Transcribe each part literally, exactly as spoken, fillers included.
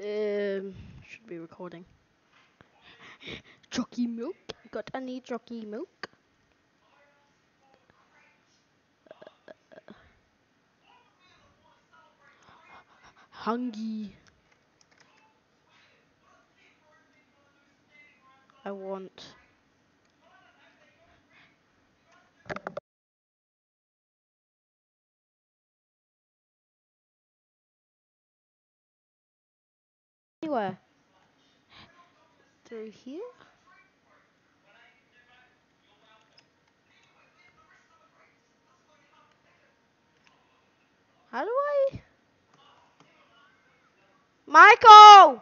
Um, should be recording. Jockey milk? Got any jockey milk? Hungry. I want. Anywhere. Through here? How do I? Michael!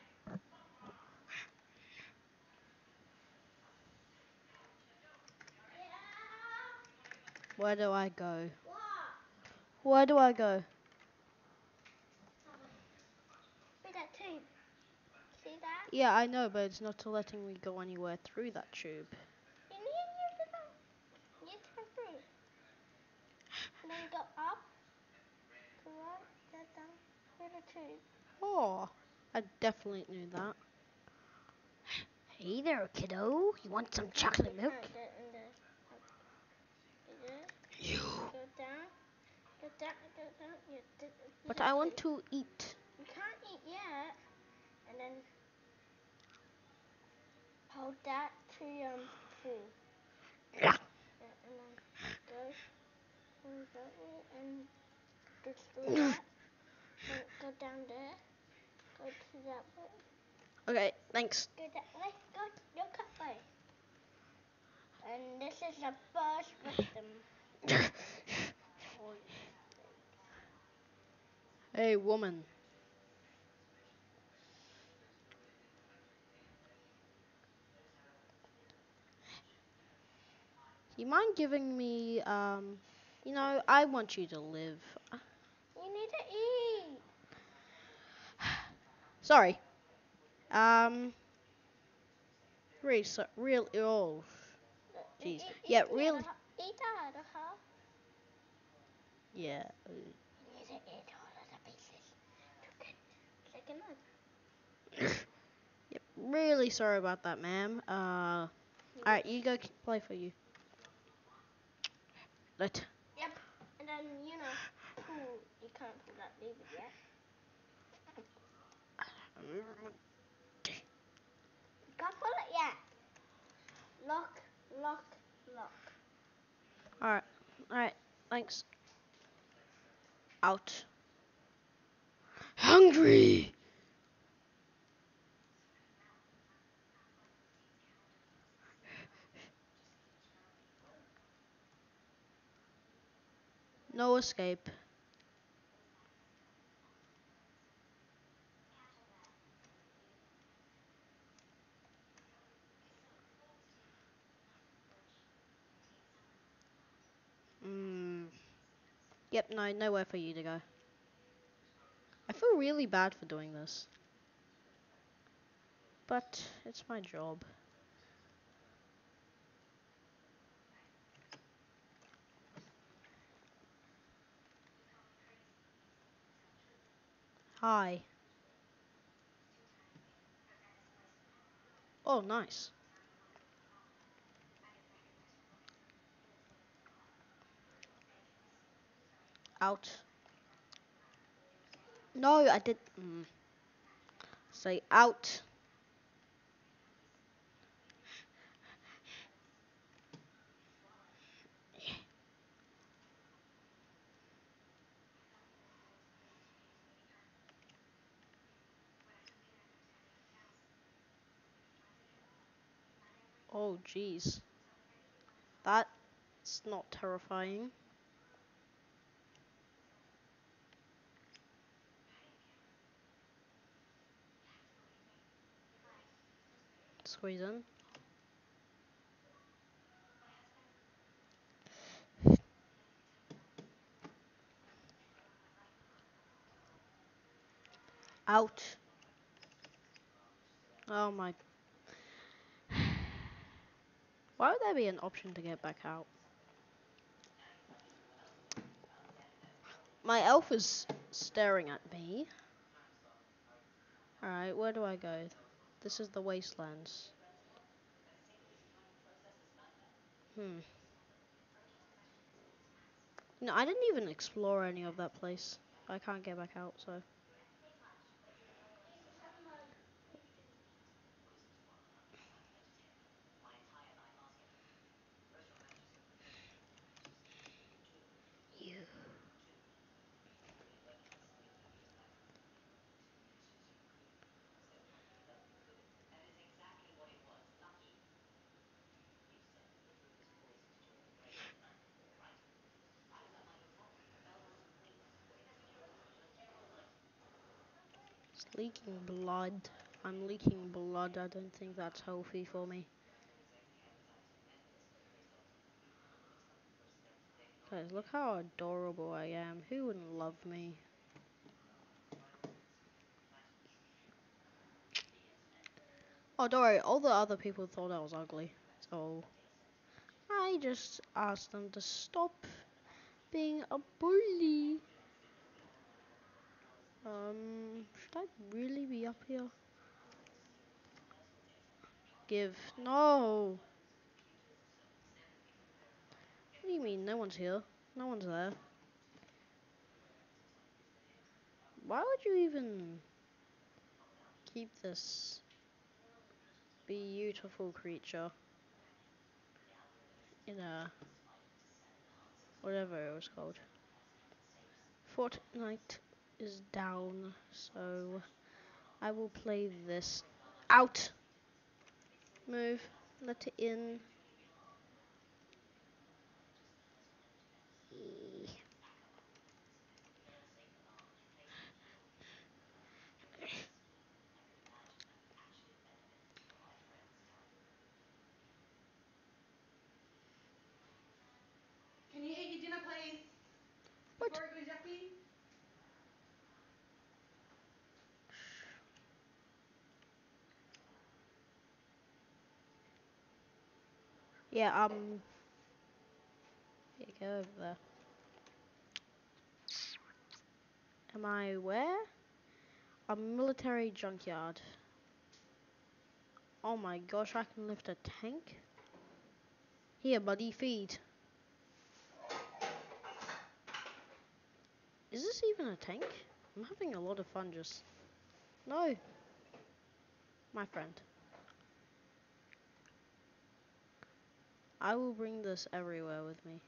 Where do I go? Where do I go? See that tube? See that? Yeah, I know, but it's not letting me go anywhere through that tube. You need you to go. You turn through. And then go up. To right. Get down. Through the tube. Oh, I definitely knew that. Hey there, kiddo. You want some chocolate You milk? can't get in there. You. Go down. Go down. Go down. You, you But have I want to eat. You can't eat yet. And then hold that to um food. Yeah. Yeah, and then go and go and just do that. And go down there. Go to that way. Okay, thanks. Go that way. Go your cut way. And this is the first victim. Hey, woman. You mind giving me, um, you know, I want you to live. You need to eat. Sorry. Um, really, so, real, oh, jeez. Eat, Yeah, eat, really, Eat that, huh? yeah. You need to eat all of the pieces. You can take another. Yep, really sorry about that, ma'am. Uh, alright, you go k- play for you. Let. Yep. And then, you know, pull. You can't pull that lever yet. You can't pull it yet. Lock, lock, lock. Alright, alright, thanks. Out. Hungry! No escape. Mm. Yep, no, nowhere for you to go. I feel really bad for doing this. But it's my job. Hi. Oh, nice. Out. No, I did. Mm. Say out. Oh, jeez. That's not terrifying. Squeeze in. Out. Oh my. Why would there be an option to get back out? My elf is staring at me. Alright, where do I go? This is the wastelands. Hmm. No, I didn't even explore any of that place. I can't get back out, so. You. It's leaking blood. I'm leaking blood. I don't think that's healthy for me. Guys, look how adorable I am. Who wouldn't love me? Oh, don't worry. All the other people thought I was ugly. So, I just asked them to stop being a bully. Um, should I really be up here? Give. No! What do you mean? No one's here. No one's there. Why would you even keep this beautiful creature in a whatever it was called? Fortnite is down, so I will play this out. Move. Let it in. Can you eat your dinner, please? What? Before it goes yucky? Yeah, um, yeah, go over there. Am I where? A military junkyard. Oh my gosh, I can lift a tank? Here, buddy, feed. Is this even a tank? I'm having a lot of fun just... No. My friend. I will bring this everywhere with me.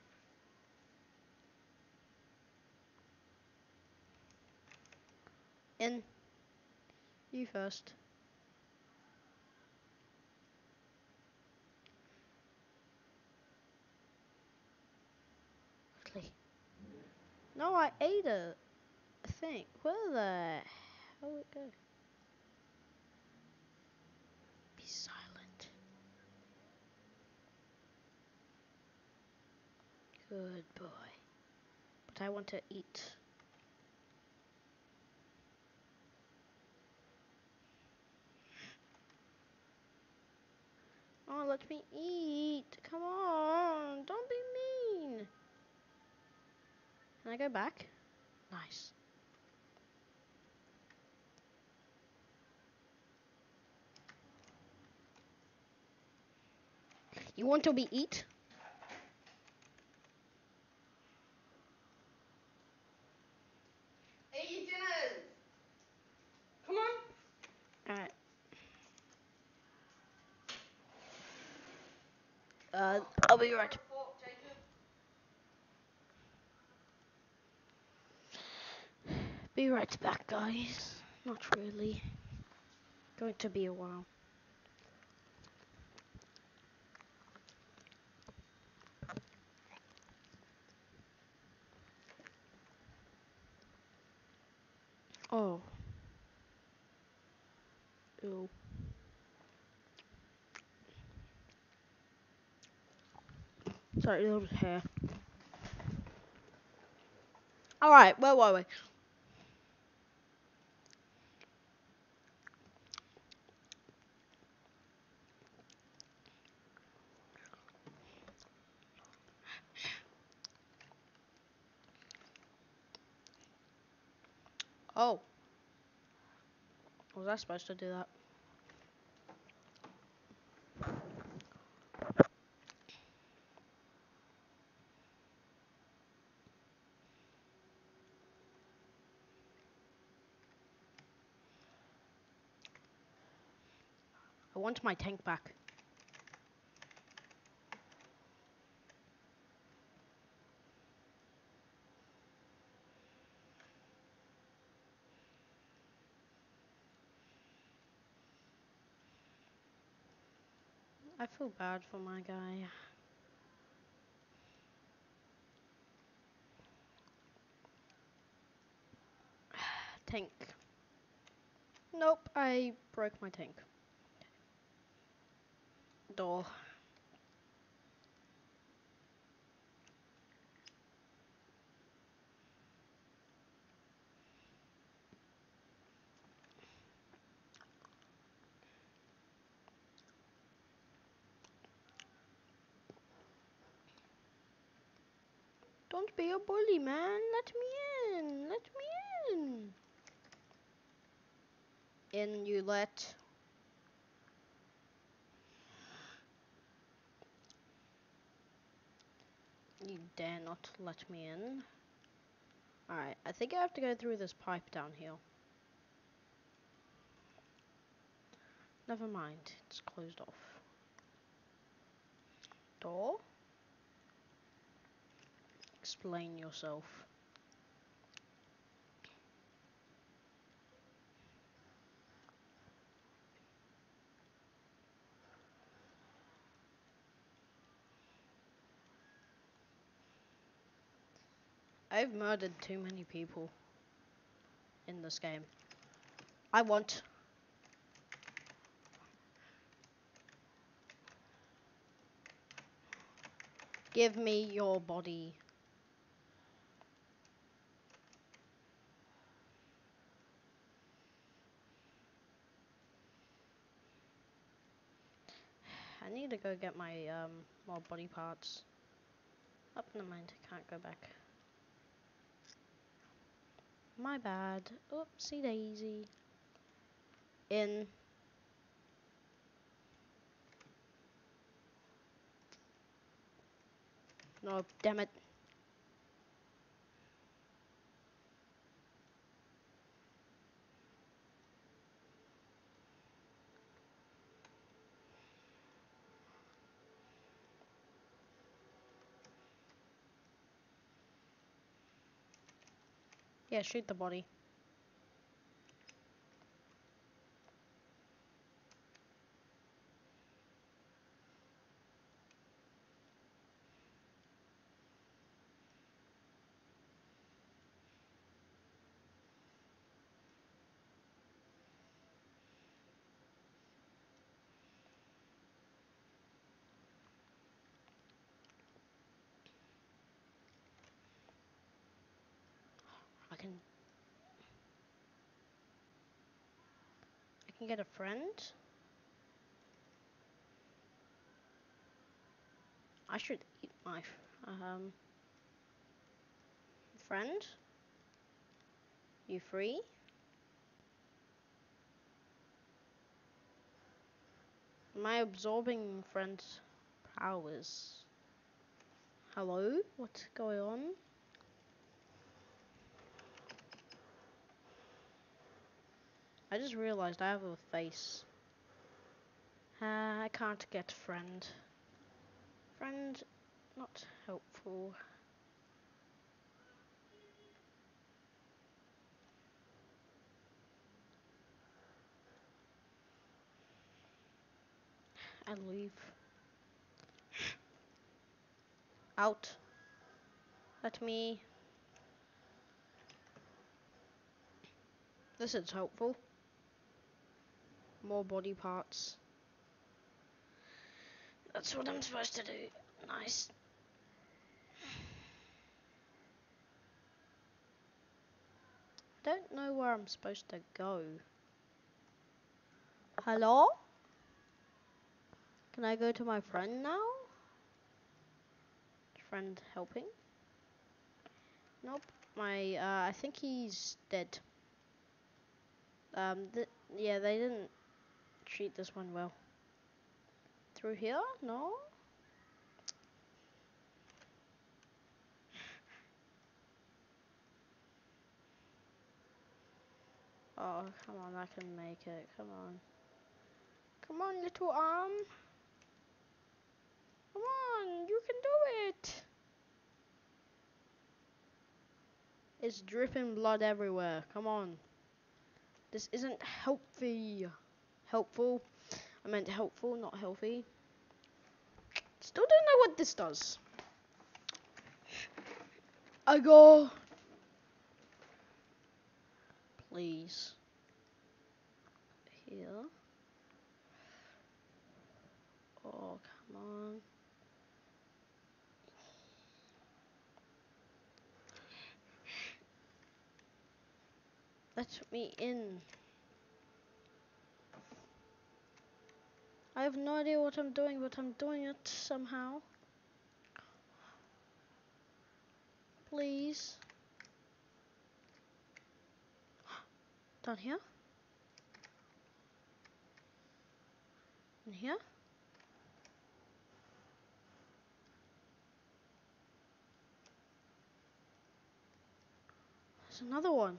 In. You first. Quickly. No, I ate it. I think. Where the hell did it go? Be silent. Good boy. But I want to eat. Oh, let me eat. Come on. Don't be mean. Can I go back? Nice. You want to be eat? Eat your dinners! Come on! Alright. Uh, I'll be right. Fork, Jacob. Be right back, guys. Not really. Going to be a while. Oh. Ew. Sorry, little hair. Alright, where were we? Oh. Was I supposed to do that? I want my tank back. I feel bad for my guy. Tank. Nope, I broke my tank. Door. Don't be a bully, man. Let me in. Let me in. In you let. You dare not let me in. Alright, I think I have to go through this pipe down here. Never mind, it's closed off. Door? Explain yourself. I've murdered too many people in this game. I want. Give me your body. I need to go get my um more body parts. Up in the mind, can't go back. My bad. Oopsie daisy. In. No, damn it. Yeah, shoot the body. I can. I can get a friend. I should eat my um friend. You free? Am I absorbing friend's powers? Hello? What's going on? I just realized I have a face. Uh, I can't get friend. Friend, not helpful. I leave. Out. Let me. This is helpful. More body parts. That's what I'm supposed to do. Nice. I don't know where I'm supposed to go. Hello? Can I go to my friend now? Friend helping? Nope. My, uh, I think he's dead. Um, th- yeah, they didn't treat this one well. Through here? No? Oh, come on, I can make it. Come on. Come on, little arm. Come on, you can do it. It's dripping blood everywhere. Come on. This isn't healthy. Helpful. I meant helpful, not healthy. Still don't know what this does. I go. Please. Here. Oh, come on. Let me in. I have no idea what I'm doing, but I'm doing it somehow. Please. Down here? In here? There's another one.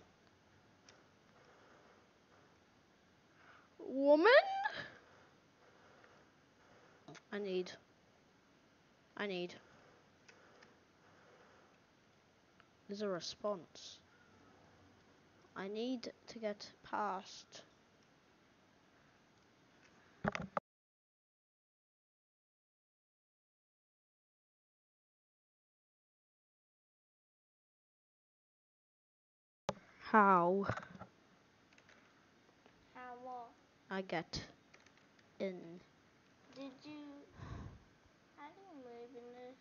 Woman? I need. I need. There's a response. I need to get past. How How what? I get in. Did you? How do you move in this?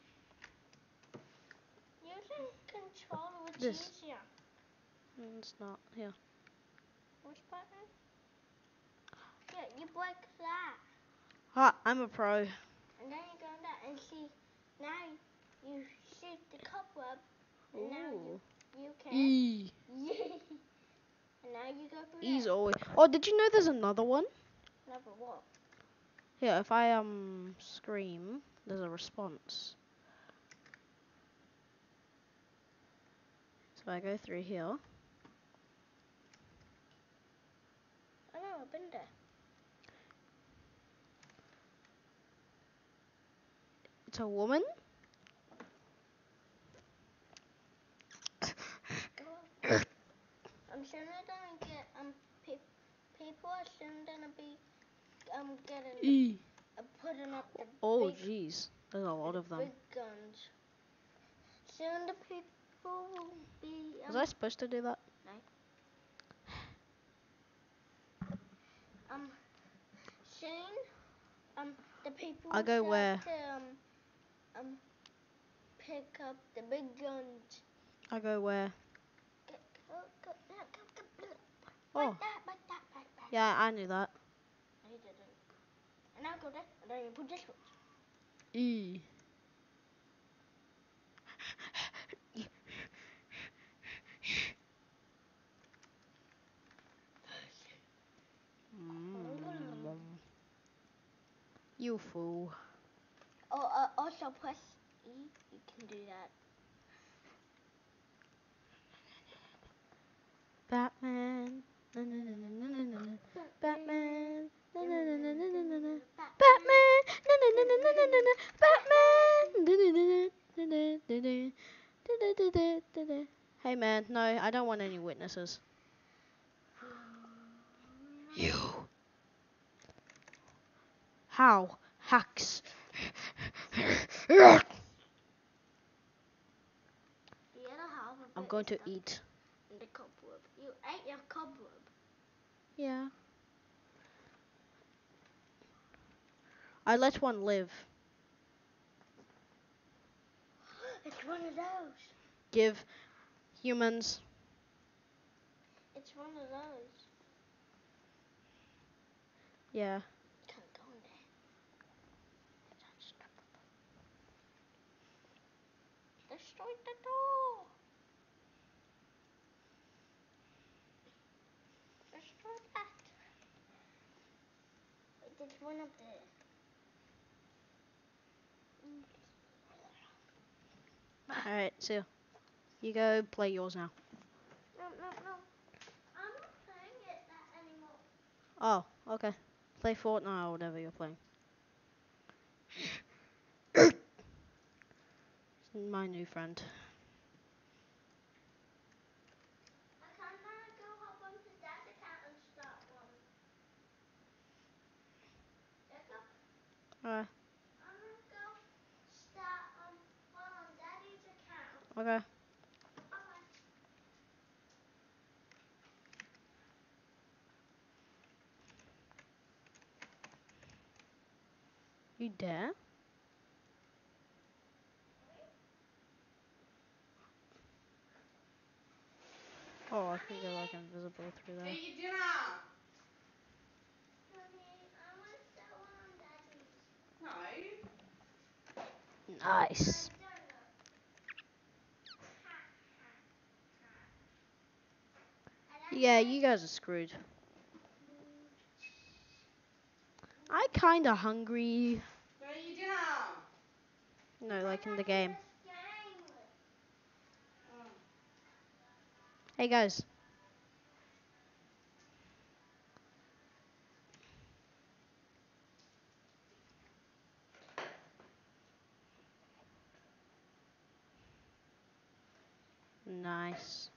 Using controller was This. easier. Mm, It's not here. Which button? Yeah, you break that. Ah, I'm a pro. And then you go on that and see, now you shoot the cobweb, and now you, Ooh. you can. E. And now you go through E's there. always. Oh, did you know there's another one? Never what? Yeah, if I um scream, there's a response. So I go through here. I know, I've been there. It's a woman. I'm soon gonna get, um, pe- people are soon gonna be, um, getting, the, E. uh, putting up the Oh, big, jeez. There's a lot the of them. big guns. Soon the people will be, um, Was I supposed to do that? um, soon, um, the people I will go start where? to, um, um, pick up the big guns. I go where? Get, go, go, go, go, go, go. Oh. Like that, like that, like that. Yeah, I knew that. No, you didn't. And now go there, and then you put this one. E. Mm. You fool. Oh, uh, also press E. You can do that. Batman. Na, na, na, na, na, na, na. Batman. Na, na, na, na, na, na, na, na. Batman. Batman. Na, na, na, na, na, na, na, na. Batman. Na, na, na, na, na, na, na, na. Da, da, da, da, da, da. Hey man, no, I don't want any witnesses. You. How? Hacks. The other half of I'm it going is to stuck eat. in the cobweb. You ate your cobweb. Yeah. I let one live. It's one of those. Give humans. It's one of those. Yeah. Can't go in there. It's unstoppable. Destroy the door. What's that? Wait, there's one up there. Mm. Alright, so you go play yours now. No, no, no. I'm not playing it that anymore. Oh, okay. Play Fortnite or whatever you're playing. My new friend. I can't uh, go hop onto Dad's account and start one. Jacob, Alright, I'm gonna go start um one on Daddy's account. okay. Okay. You dare? Oh, I can go like invisible through there. Hey, dinner. Honey, I want to start one on Daddy's. No. Nice. I don't know. Ha, ha, ha. I don't Yeah, know. you guys are screwed. Mm, I kinda hungry. Go eat dinner. No, like in the I'm game. this game. Oh. Hey guys. Nice.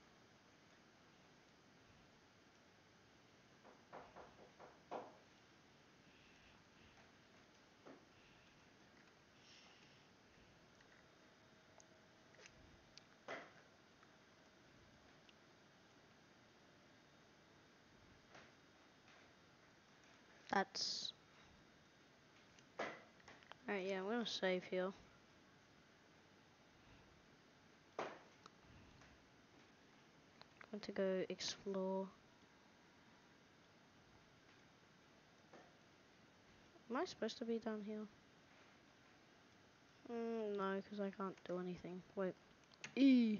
That's... Alright, yeah, I'm gonna save here. I'm going to go explore. Am I supposed to be down here? Mm, no, because I can't do anything. Wait. E.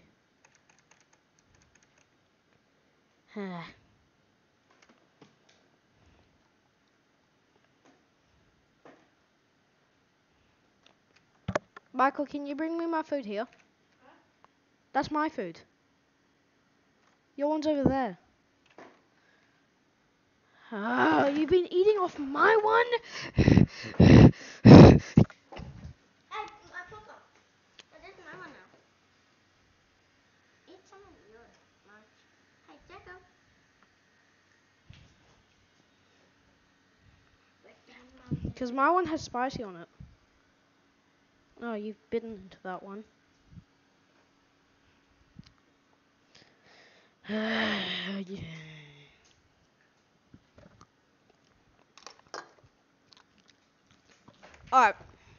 Michael, can you bring me my food here? Huh? That's my food. Your one's over there. Ah, you've been eating off my one? Hey, I forgot. That is my one now. Eat some of yours. Mine. Hey, Jacob. Wait, down, Mum. Because my one has spicy on it. Oh, you've bitten into that one. Yeah. Alright.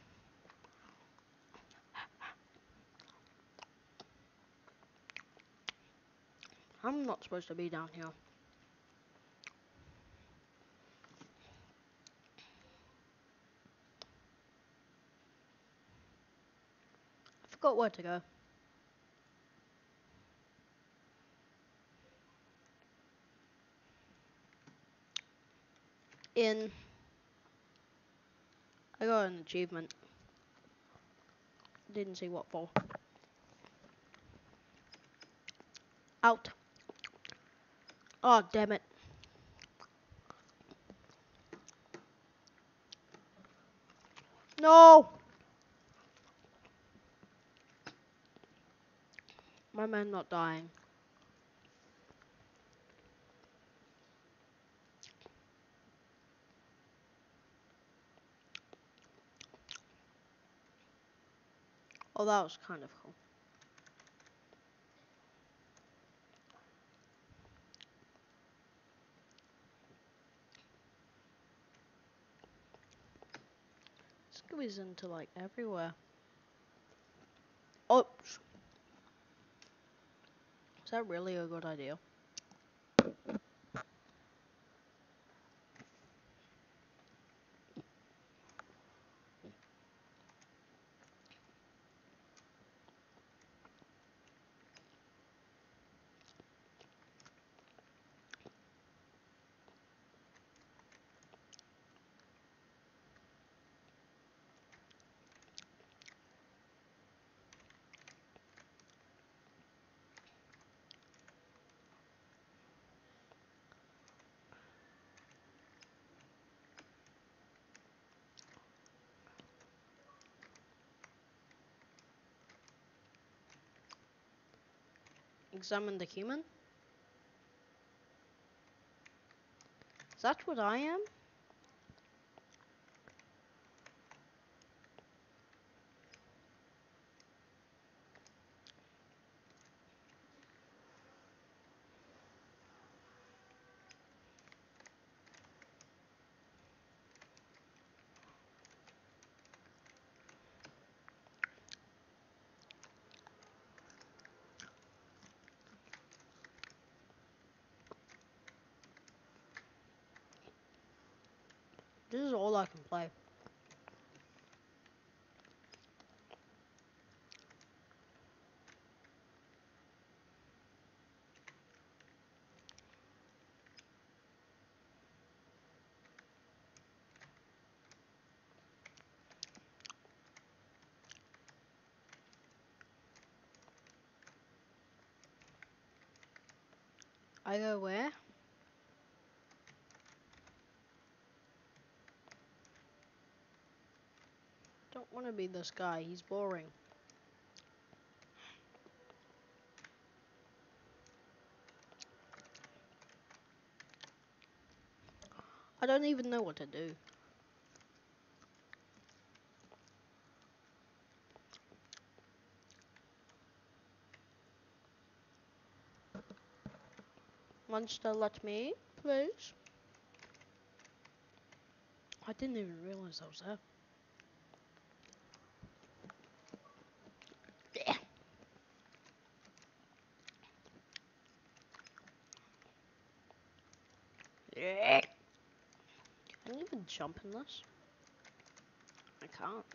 I'm not supposed to be down here. I forgot where to go. In. I got an achievement. Didn't see what for. Out. Oh, damn it. No! My man not dying. Oh, that was kind of cool. Scooby's into like everywhere. Oh! Is that really a good idea? Examine the human? Is that what I am? This is all I can play. I go where? Don't want to be this guy, he's boring. I don't even know what to do. Monster, let me, please. I didn't even realize I was there. Yeah. Yeah. Can you even jump in this? I can't.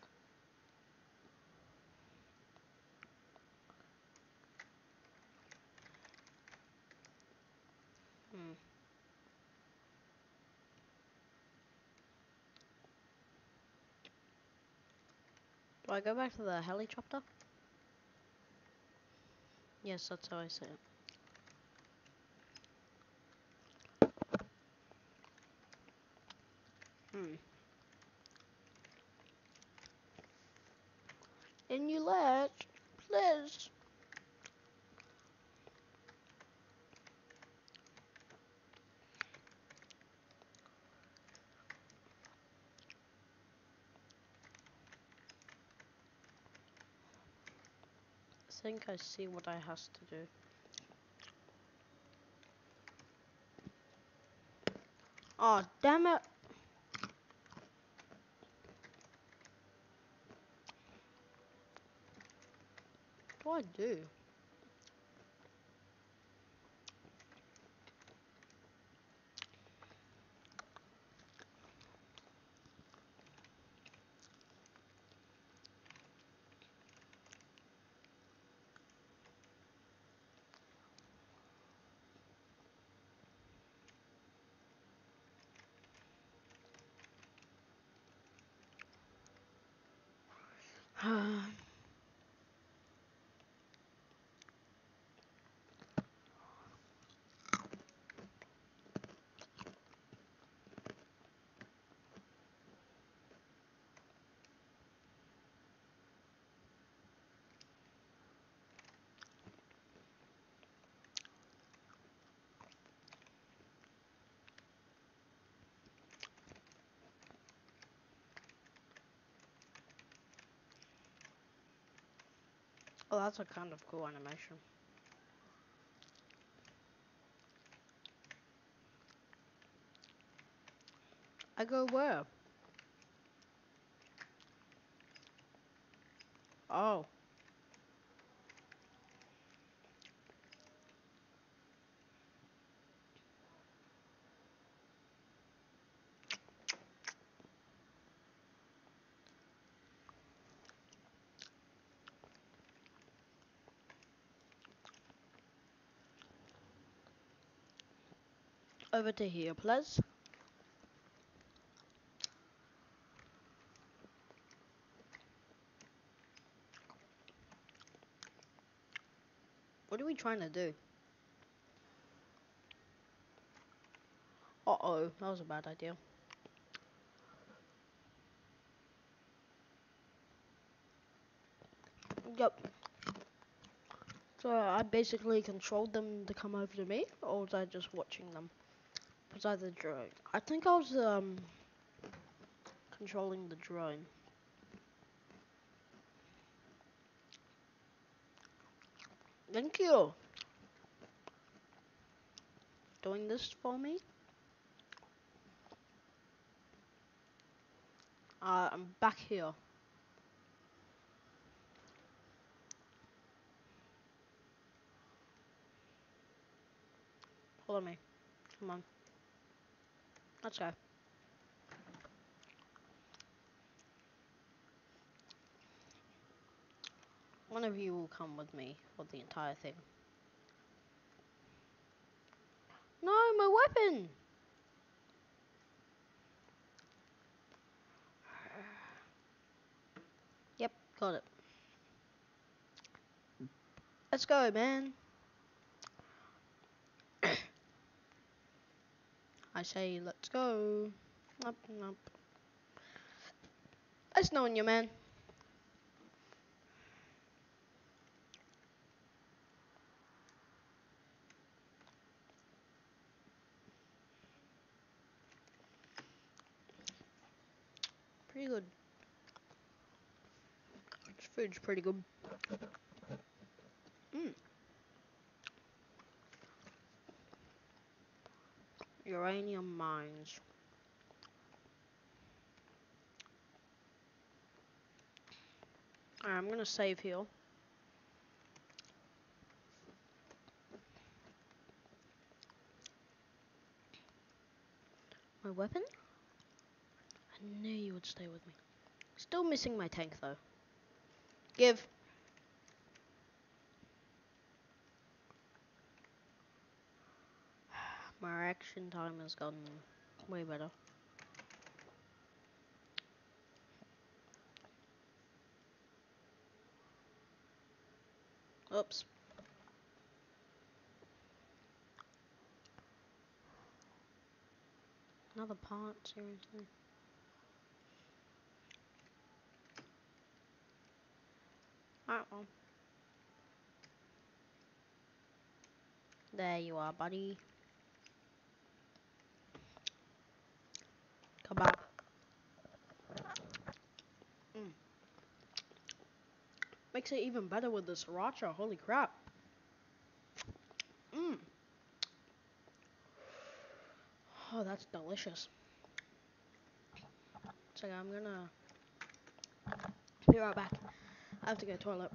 Hmm. Do I go back to the helicopter? Yes, that's how I say it. Hmm. And you let, please. I think I see what I has to do. Oh, damn it. What do I do? Oh, that's a kind of cool animation. I go where? Oh. Over to here, please. What are we trying to do? Uh-oh, that was a bad idea. Yep. So I basically controlled them to come over to me, or was I just watching them? Was I the drone? I think I was um controlling the drone. Thank you. Doing this for me. Uh, I'm back here. Follow me. Come on. Let's go. One of you will come with me for the entire thing. No, my weapon! Yep, got it. Let's go, man. I say, let's go. Nope, nope. Nice knowing you, man. Pretty good. This food's pretty good. Mm. Uranium mines. Alright, I'm gonna save here. My weapon? I knew you would stay with me. Still missing my tank though. Give. My reaction time has gotten way better. Oops. Another part, seriously. Alright, well. There you are, buddy. Come back. Mm. Makes it even better with the sriracha, holy crap. Mmm. Oh, that's delicious. So I'm gonna be right back. I have to go to the toilet.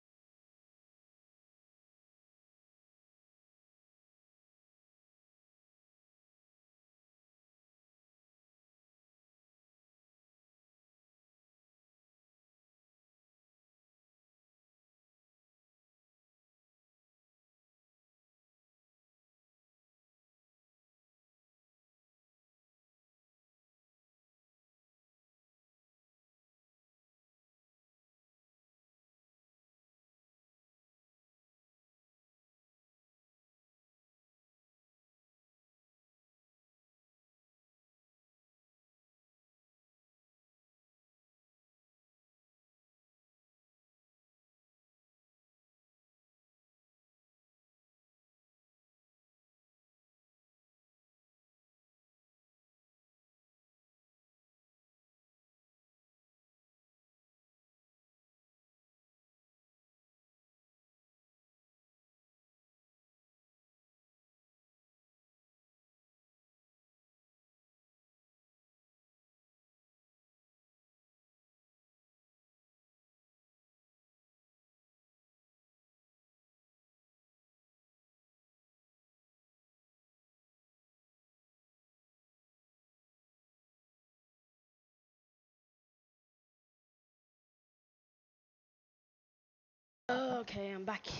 Okay, I'm back.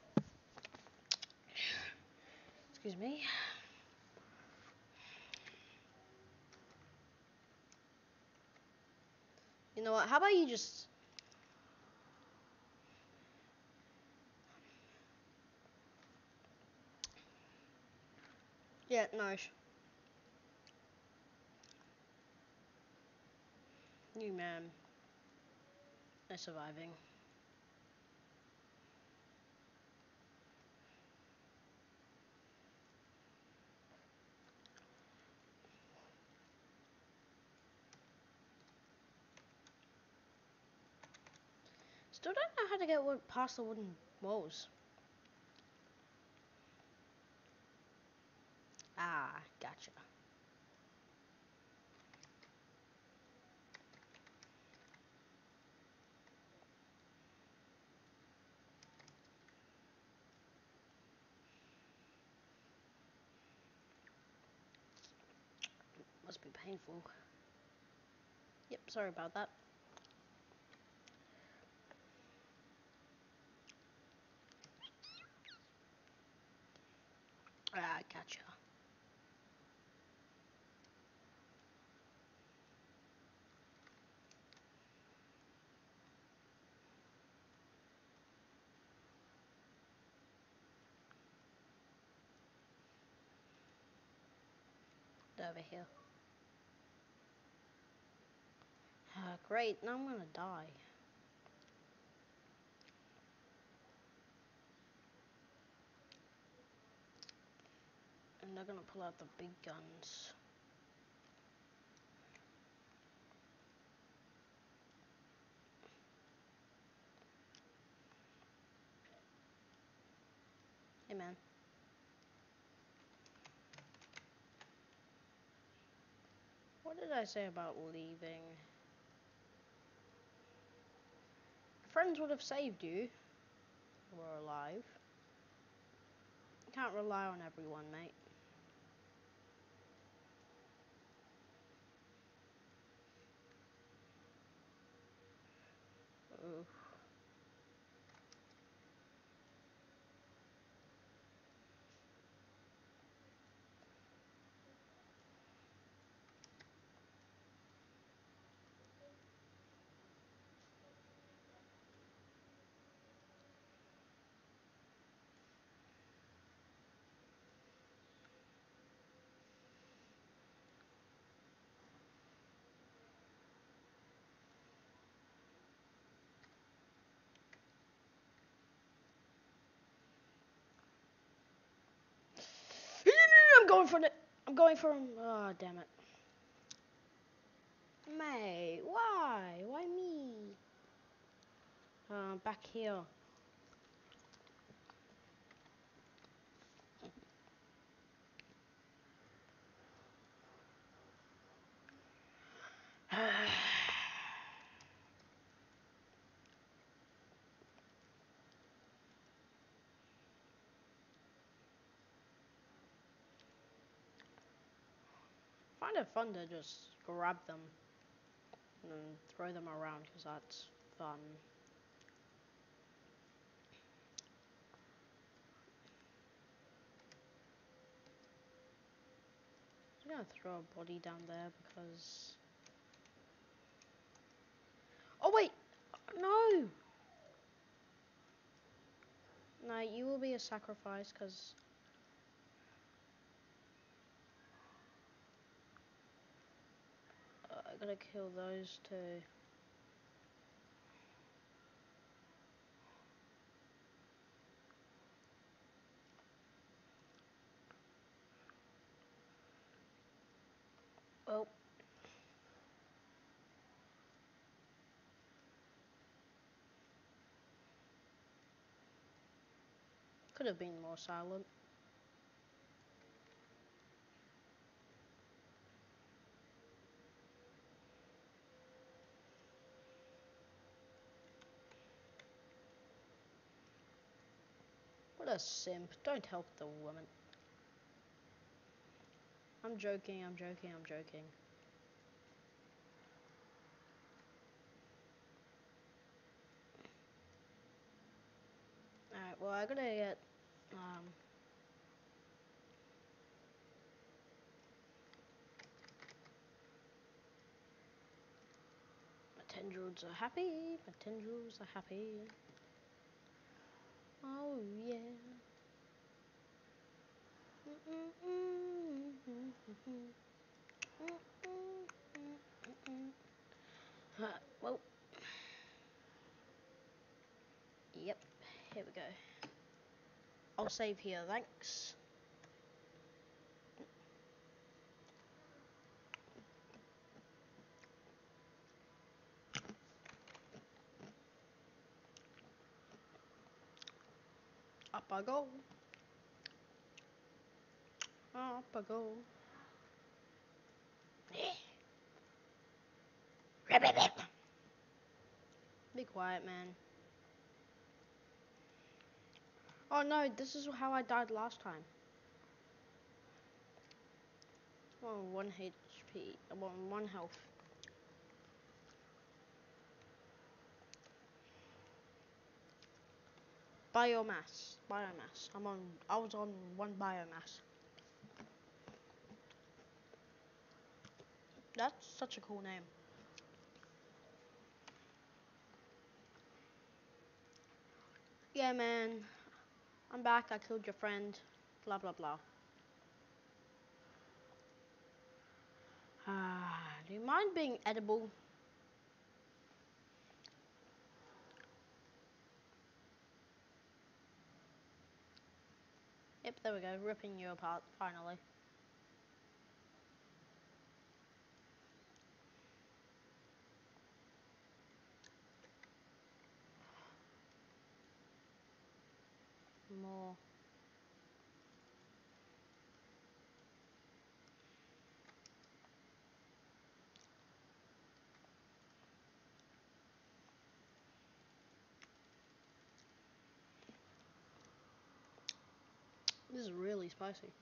Excuse me. You know what? How about you just... Yeah, nice. You man. They're surviving. Still don't know how to get wood past the wooden walls. Ah, gotcha. Must be painful. Yep, sorry about that. Ah, gotcha. Over here. Ah, great, now I'm gonna die. And they're gonna pull out the big guns. Hey man. What did I say about leaving? Friends would have saved you. You were alive. You can't rely on everyone, mate. Oof. I'm going for it. I'm going for him. Oh, damn it. Mate, why? Why me? Uh, back here. Find it fun to just grab them and then throw them around because that's fun. I'm gonna throw a body down there because. Oh wait, no. No, you will be a sacrifice because. Uh, I gotta kill those two. Oh. Could have been more silent. What a simp. Don't help the woman. I'm joking, I'm joking, I'm joking. Alright, well I gotta get um my tendrils are happy, my tendrils are happy. Oh yeah. Uh, well, yep, here we go. I'll save here, thanks. Up I go. Up I go. Be quiet, man. Oh no, this is how I died last time. Oh, one H P. I'm on one health. Biomass. Biomass. I'm on. I was on one biomass. That's such a cool name. Yeah, man. I'm back. I killed your friend. Blah blah blah. Ah, do you mind being edible? Yep, there we go. Ripping you apart finally. More. This is really spicy.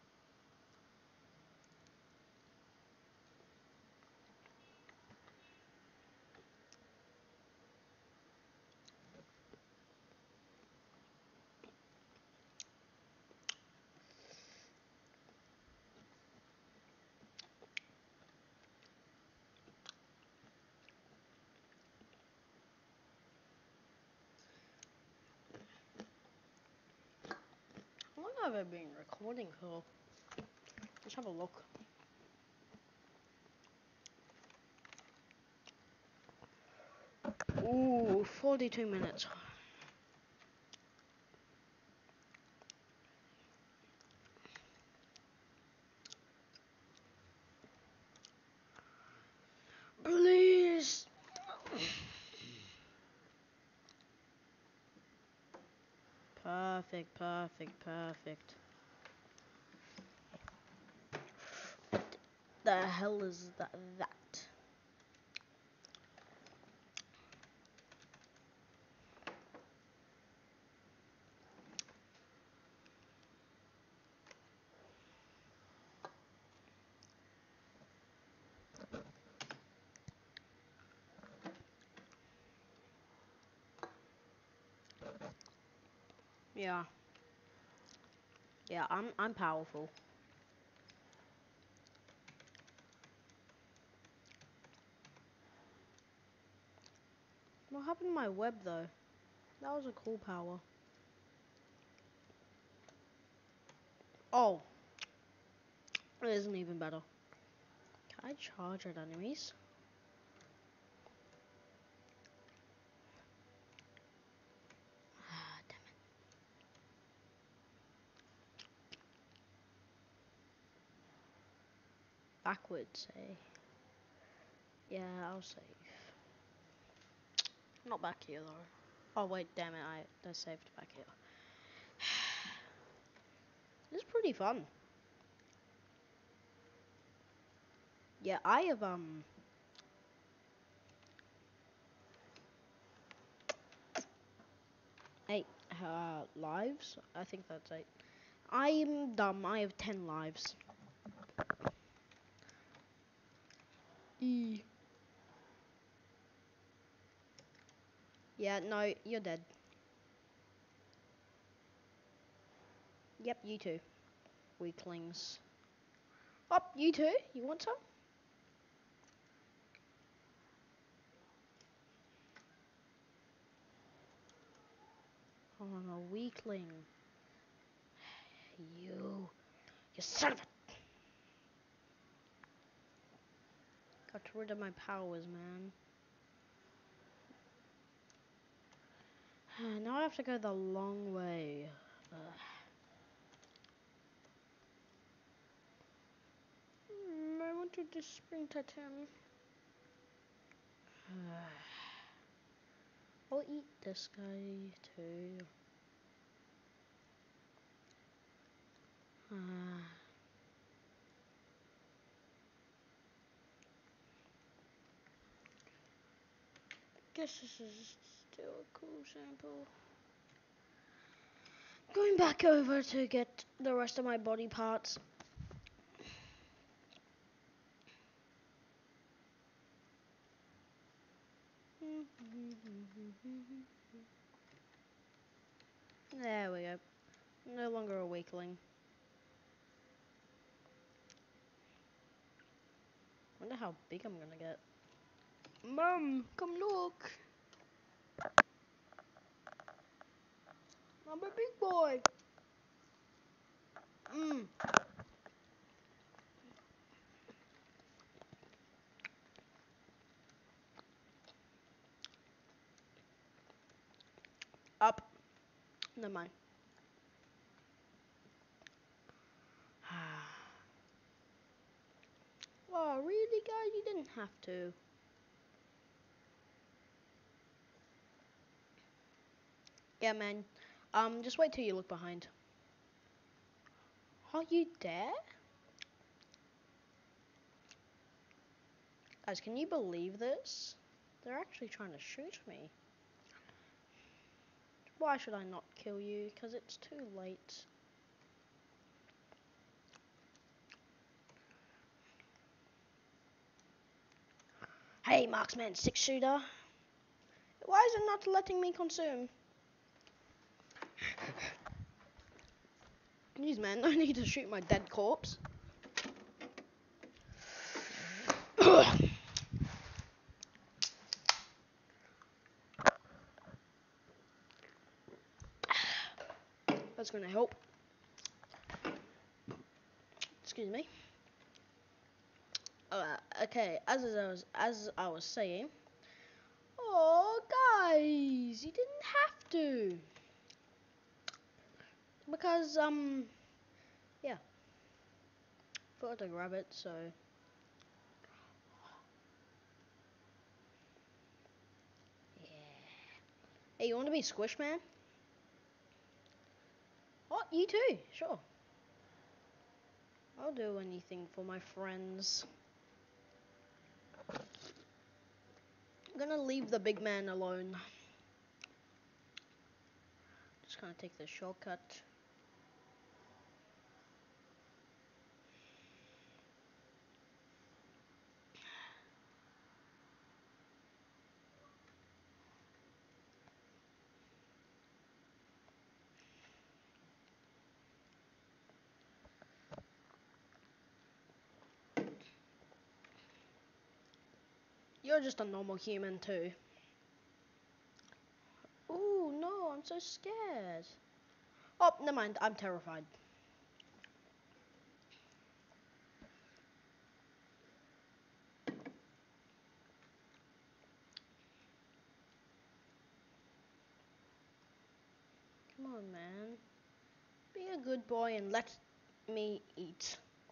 How long have I been recording for? Let's have a look. Ooh, forty-two minutes. Please. Perfect, perfect, perfect. What the hell is that? That? Yeah. Yeah, I'm I'm powerful. What happened to my web though? That was a cool power. Oh, it isn't even better. Can I charge at enemies? Ah, damn it. Backwards, eh? Yeah, I'll save. Not back here though. Oh wait, damn it, I, I saved back here. This is pretty fun. Yeah, I have um eight uh, lives. I think that's eight. I'm dumb. I have ten lives. E. Yeah, no, you're dead. Yep, you too. Weaklings. Up, oh, you too? You want some? Oh, I'm a weakling. You. You son of a... Got rid of my powers, man. Now I have to go the long way. Ugh. Mm, I want to just sprint at him. I'll eat this guy too. Uh, guess this is still a cool sample. Going back over to get the rest of my body parts. There we go. No longer a weakling. Wonder how big I'm gonna get. Mom, come look. I'm a big boy. Mm. Up. Never mind. Oh, really, guys? You didn't have to. Yeah, man. Um, just wait till you look behind. Are you there? Guys, can you believe this? They're actually trying to shoot me. Why should I not kill you? Because it's too late. Hey, marksman, six shooter. Why is it not letting me consume? Jeez, man, no need to shoot my dead corpse. That's gonna help. Excuse me. Uh, okay, as I was as I was saying. Oh, guys, you didn't have to. Because um, yeah, thought to grab it. So yeah. Hey, you want to be squish man? Oh, you too. Sure. I'll do anything for my friends. I'm gonna leave the big man alone. Just gonna take the shortcut. You're just a normal human too. Ooh, no, I'm so scared. Oh, never mind, I'm terrified. Come on, man. Be a good boy and let me eat.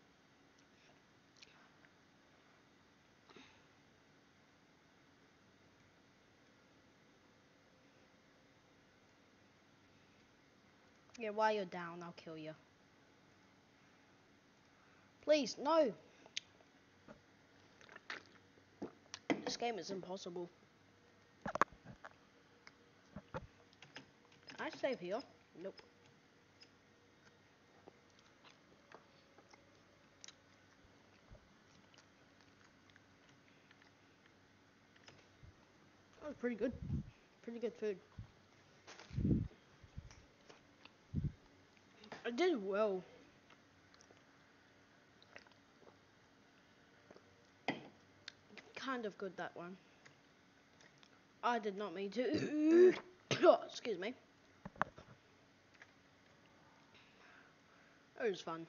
Yeah, while you're down, I'll kill you. Please, no. This game is impossible. Can I save here? Nope. That was pretty good. Pretty good food. I did well. Kind of good, that one. I did not mean to. Oh, excuse me. It was fun.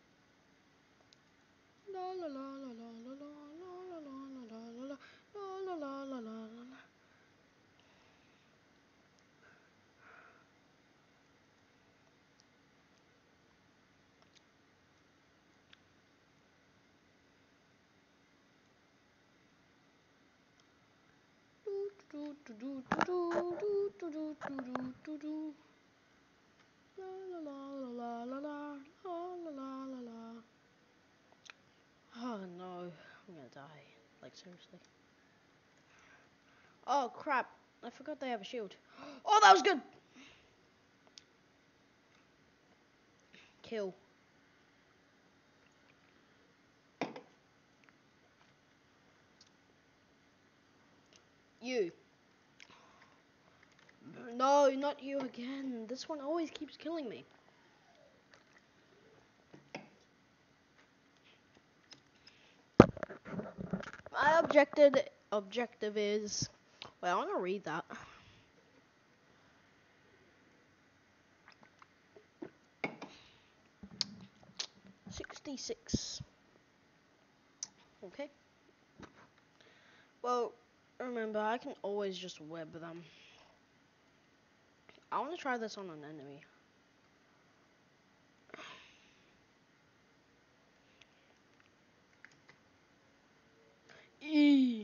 La la la la la la la la la la la la la la la la. Do do do do do do do do do do do. La la la la la la la la la la la. Oh no, I'm gonna die. Like seriously. Oh crap! I forgot they have a shield. Oh, that was good. Kill. You. No, not you again. This one always keeps killing me. My objective objective is. Wait, I want to read that. sixty-six. Okay. Well, remember, I can always just web them. I want to try this on an enemy. E.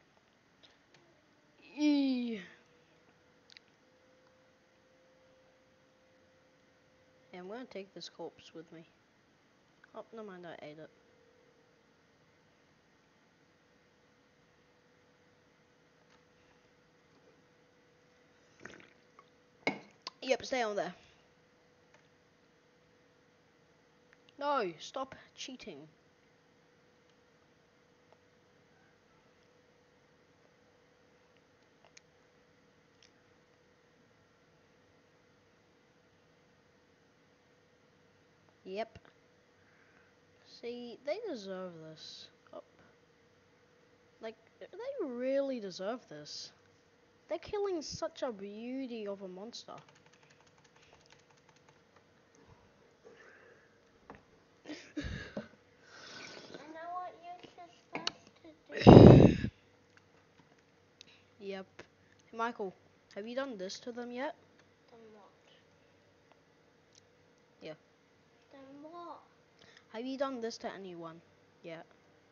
E. Yeah, I'm gonna take this corpse with me. Oh, no mind, I ate it. Yep, stay on there. No, stop cheating. Yep. See, they deserve this. Oh. Like, they really deserve this. They're killing such a beauty of a monster. I know what you're supposed to do. Yep. Hey, Michael, have you done this to them yet? Then what? Yeah. Then what? Have you done this to anyone yet?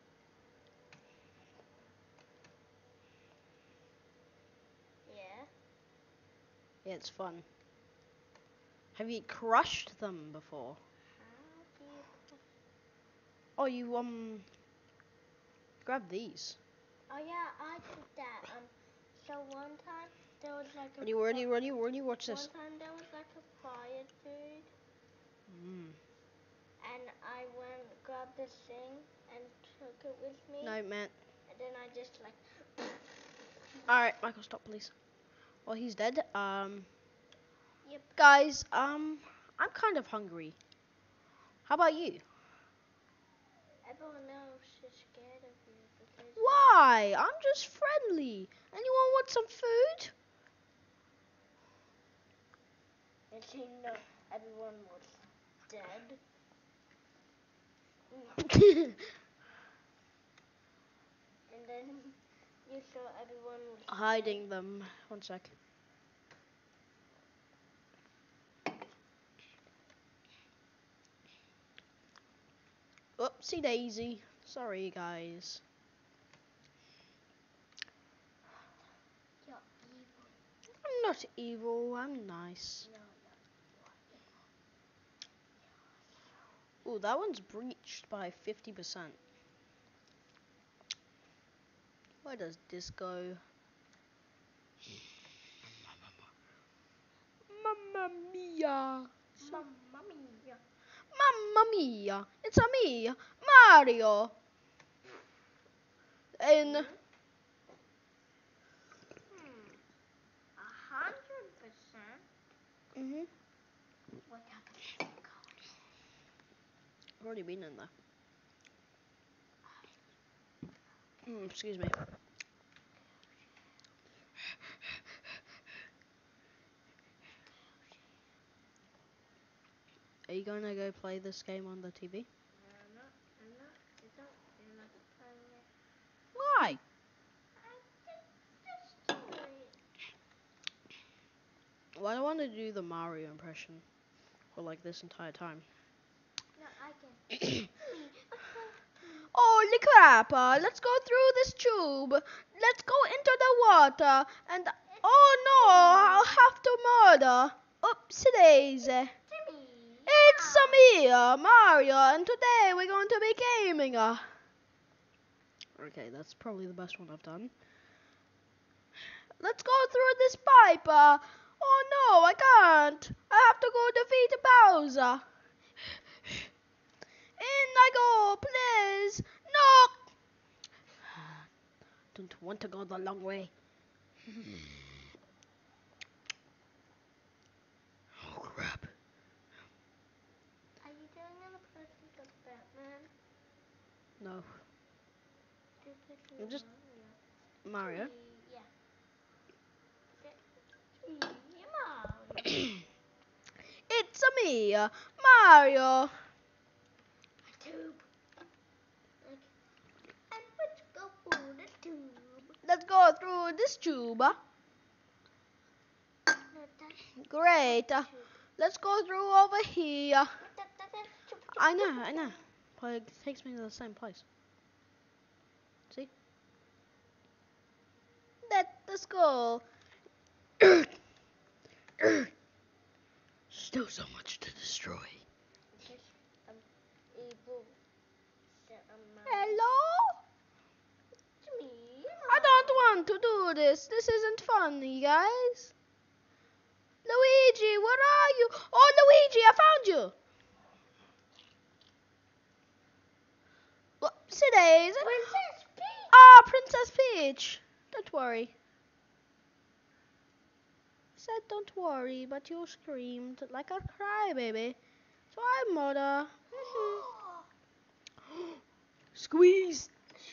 Yeah. Yeah, it's fun. Have you crushed them before? How do you push? Oh, you, um, grab these. Oh yeah, I did that. Um, so one time there was like a. Ready, ready, fi- ready, ready, watch One this. time there was like a fire dude, Mm. and I went grabbed this thing and took it with me, No, man. and then I just like. Alright, Michael, stop, please. Well, he's dead. Um, Yep. guys, um, I'm kind of hungry. How about you? Everyone else is scared of you because. Why? I'm just friendly. Anyone want some food? And you know everyone was dead. And then you saw everyone was Hiding them. One sec. Oopsie daisy. Sorry, guys. You're evil. I'm not evil. I'm nice. No, no. Ooh, that one's breached by fifty percent. Where does this go? Mamma mia. Mamma mia. Mamma mia. It's a me, Mario. And Hmm. A hundred percent. mhm. What happened? I've already been in there. Mm, excuse me. Are you gonna go play this game on the T V? I'm not. I'm not. I don't feel like playing it. Why? I just, just do it. Well, I want to do the Mario impression for like this entire time. No, I can. Holy crap! Uh, let's go through this tube. Let's go into the water. And oh no, I'll have to murder. Oopsie daisy. Timmy, It's me, uh, Mario, and today we're going to be gaming. Uh. Okay, that's probably the best one I've done. Let's go through this pipe. Uh. Oh no, I can't. I have to go defeat Bowser. In I go, please. No. Don't want to go the long way. Oh crap. Are you doing an impression of Batman? No. Impression I'm of just Mario? Mario. Yeah. Yeah, Mario. It's a me, uh, Mario. Tube. Like, and let's go through the tube. Let's go through this tube. Uh. No, that's Great. Uh, tube. let's go through over here. That, that, that's tube, tube, I know, tube, I know. tube. But it takes me to the same place. See? Let us go. Still so much to destroy. Because I'm able. So I'm Hello? It's me. I don't want to do this. This isn't funny, guys. Luigi, where are you? Oh, Luigi, I found you. What's today's? Princess Peach. Ah, Princess Peach. Don't worry. Said don't worry, but you screamed like a crybaby. So I'm mother. Squeeze.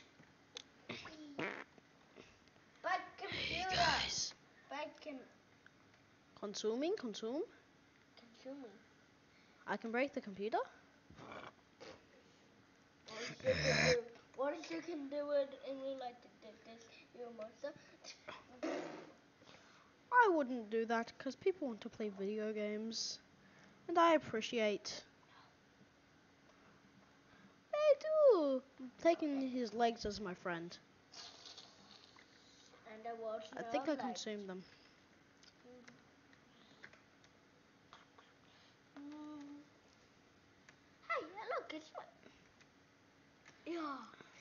Bad Hey computer. guys. Bad com Consuming, consume. consuming. I can break the computer. What you can do? What if you can do it and you like to do this? You're a monster. I wouldn't do that because people want to play video games. And I appreciate. They do. Taking his legs as my friend. And I was I not think I like. consumed them. Mm. Hey, look, it's what? Yeah.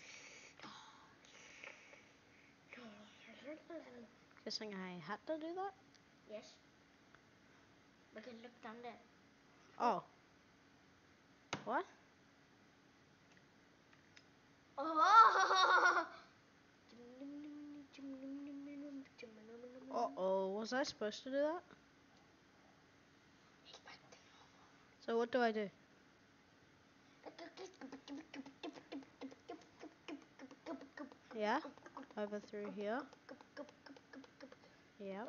Guessing I had to do that? Yes. Because look down there. Oh. What? Oh! Uh oh. Was I supposed to do that? So what do I do? Yeah? Over through here. Yeah.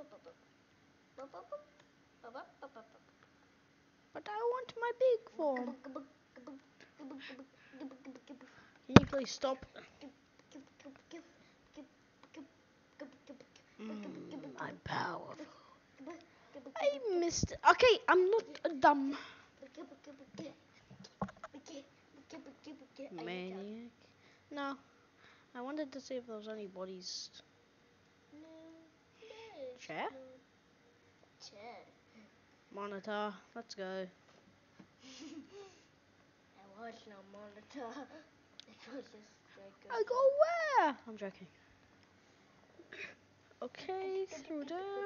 But I want my big form. Can you please stop? Mm, I'm powerful. I missed it. Okay, I'm not uh, dumb. Maniac. No. I wanted to see if there was any bodies. Chair? Chair. Monitor. Let's go. There was no monitor. It was just like I go where? I'm joking. Okay, through there.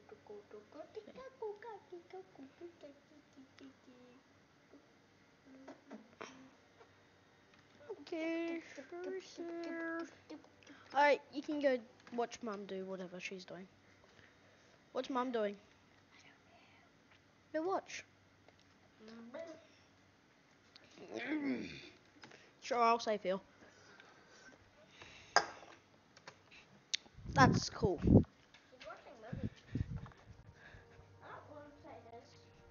Okay, through here. Alright, you can go watch Mum do whatever she's doing. What's Mum doing? Go watch. Sure, I'll say Phil. That's cool. She's watching movies. I don't want to say this.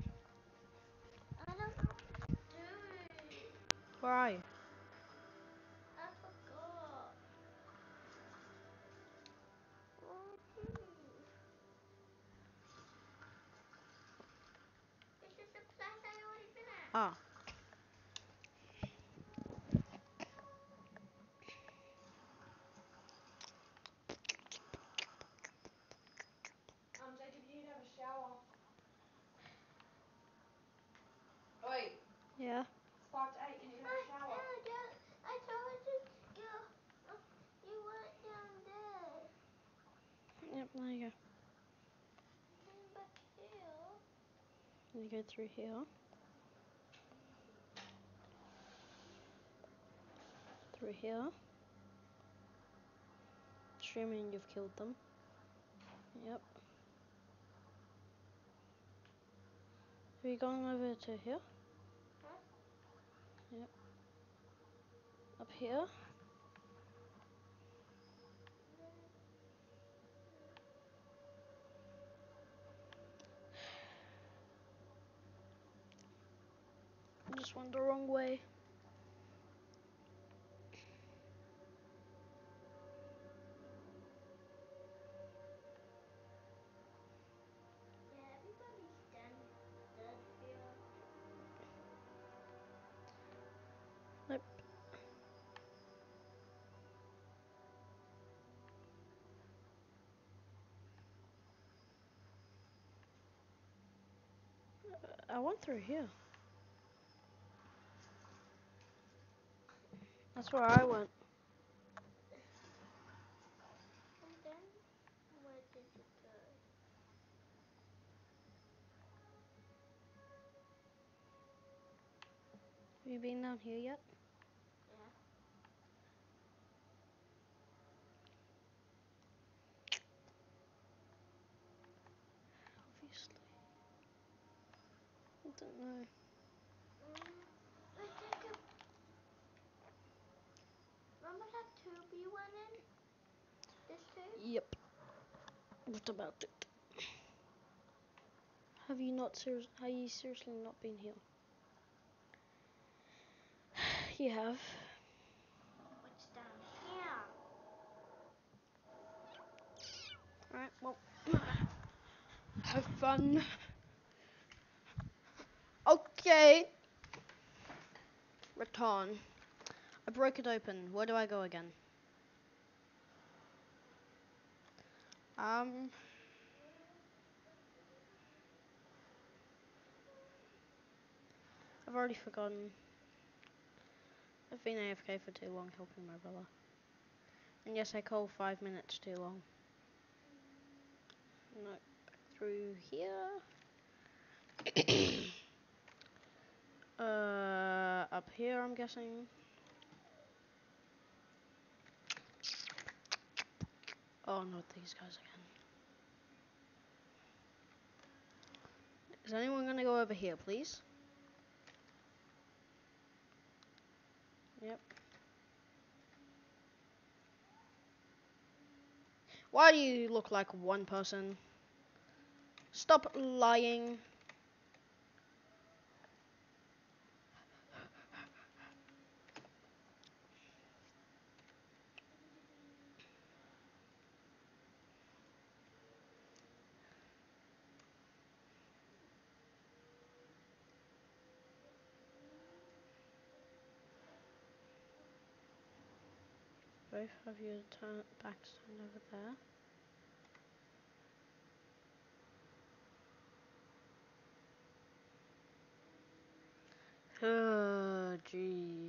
I don't know what to do. Where are you? I forgot. What to do? This is the class I already been at. Ah. Um, Jacob, you need to have a shower. Oi. There you go. Came back here. You go through here. Through here. Assuming you've killed them. Yep. Are you going over to here? Huh? Yep. Up here. I just went the wrong way. Yeah, everybody's done dead here. Nope. I went through here. That's where I went. And then, where did you go? Have you been down here yet? Yeah. Obviously. I don't know. Mm, I think it, remember that tube you went in? This tube? Yep. What about it? Have you not serious? Have you seriously not been here? You have. What's down here? Alright, well. Have fun. Okay. Return. I broke it open. Where do I go again? Um. I've already forgotten. I've been A F K for too long helping my brother. And yes, I call five minutes too long. No, back through here. uh, up here, I'm guessing. Oh, not these guys again. Is anyone gonna go over here, please? Yep. Why do you look like one person? Stop lying. Both of your turn backs turned over there. Oh, jeez.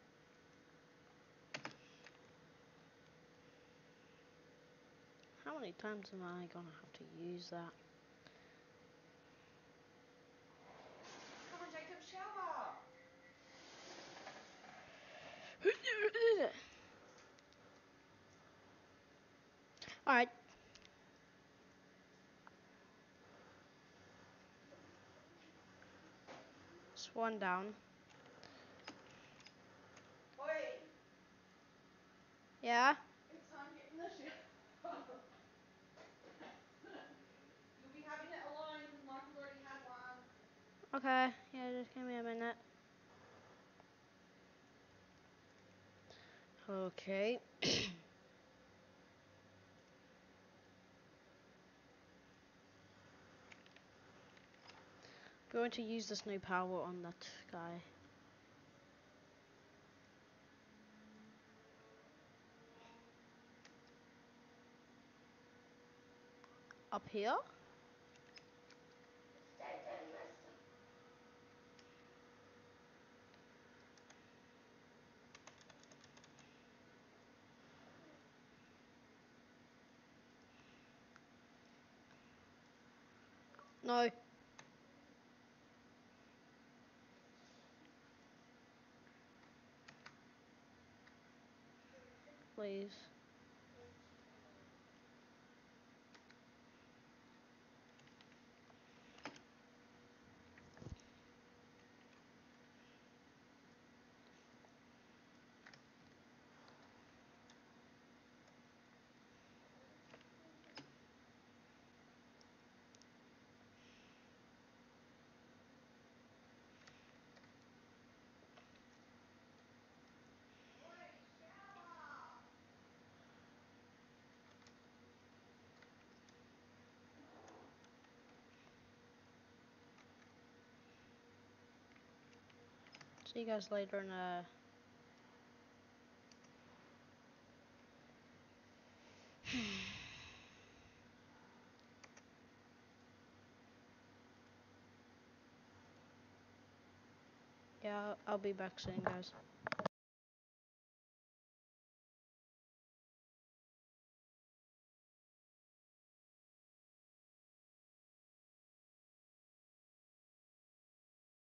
How many times am I gonna have to use that? Come on, Jacob, shower. Alright. It's one down. Oi, Yeah? it's time getting the shower. You'll be having it alone because Michael's already had one. Okay. Yeah, just give me a minute. Okay. I'm going to use this new power on that guy. Up here? Stay there, mister. No. Please. See you guys later in uh Yeah, I'll, I'll be back soon, guys.